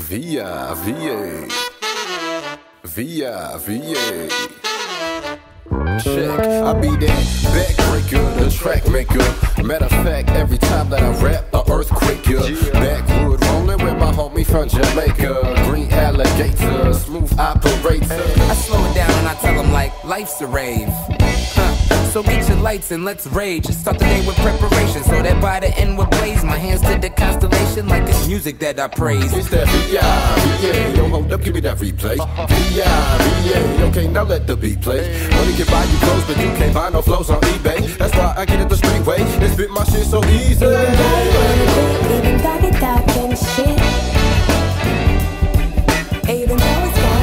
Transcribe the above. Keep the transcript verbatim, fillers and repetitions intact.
Via, V A. Via, V A. Check, I be that backbreaker, the track maker. Matter of fact, every time that I rap, a earthquake, yeah. Backwood rolling with my homie from Jamaica. Green alligator, smooth operator. I slow it down and I tell them like, life's a rave. Huh. So get your lights and let's rage. Start the day with preparation so that by the end we'll blaze. My hands to the constellation like it's music that I praise. It's that V I, V A. Yo, hold up, give me that replay. V I, V A. Okay, now let the beat play. Money can buy you clothes, but you can't buy no flows on eBay. That's why I get it the street way and spit my shit so easy. Even though you talking shit, even though it's gone